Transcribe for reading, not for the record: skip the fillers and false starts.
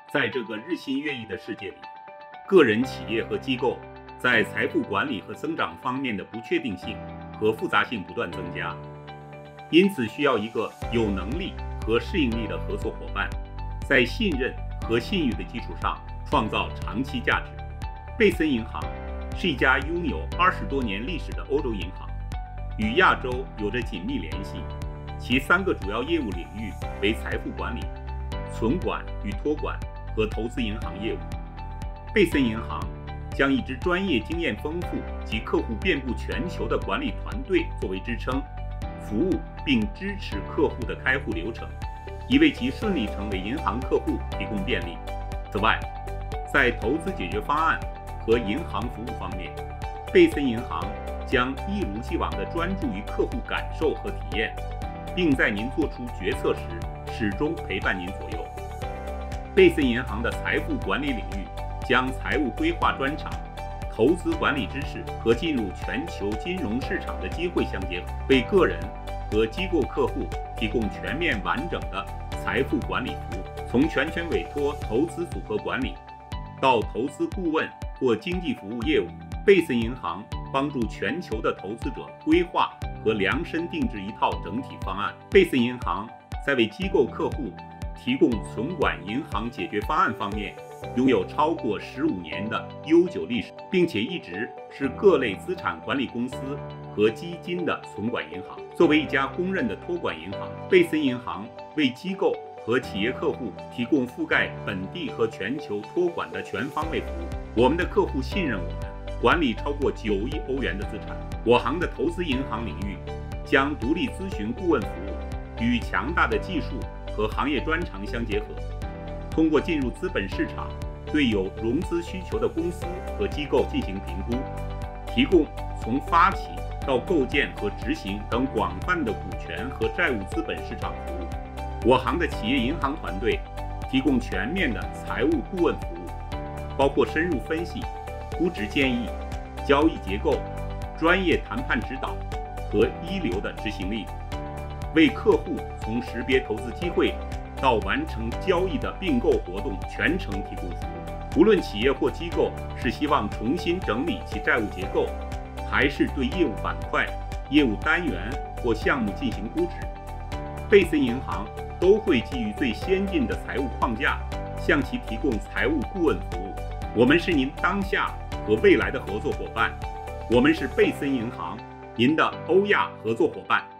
在这个日新月异的世界里，个人、企业和机构在财富管理和增长方面的不确定性和复杂性不断增加，因此需要一个有能力和适应力的合作伙伴，在信任和信誉的基础上创造长期价值。贝森银行是一家拥有20多年历史的欧洲银行，与亚洲有着紧密联系。其3个主要业务领域为财富管理、存管与托管和投资银行业务。贝森银行将一支专业经验丰富及客户遍布全球的管理团队作为支撑，服务并支持客户的开户流程，以为其顺利成为银行客户提供便利。此外，在投资解决方案和银行服务方面，贝森银行将一如既往地专注于客户感受和体验，并在您做出决策时始终陪伴您左右。贝森银行的财富管理领域将财务规划专长、投资管理知识和进入全球金融市场的机会相结合，为个人和机构客户提供全面完整的财富管理服务。从全权委托投资组合管理到投资顾问或经济服务业务，贝森银行帮助全球的投资者规划和量身定制一套整体方案。贝森银行在为机构客户提供存管银行解决方案方面拥有超过15年的悠久历史，并且一直是各类资产管理公司和基金的存管银行。作为一家公认的托管银行，贝森银行为机构和企业客户提供覆盖本地和全球托管的全方位服务。我们的客户信任我们，管理超过9亿欧元的资产。我行的投资银行领域将独立咨询顾问服务与强大的技术和行业专长相结合，通过进入资本市场，对有融资需求的公司和机构进行评估，提供从发起到构建和执行等广泛的股权和债务资本市场服务。我行的企业银行团队提供全面的财务顾问服务，包括深入分析、估值建议、交易结构、专业谈判指导和一流的执行力，为客户从识别投资机会到完成交易的并购活动全程提供服务。无论企业或机构是希望重新整理其债务结构，还是对业务板块、业务单元或项目进行估值，贝森银行都会基于最先进的财务框架向其提供财务顾问服务。我们是您当下和未来的合作伙伴，我们是贝森银行，您的欧亚合作伙伴。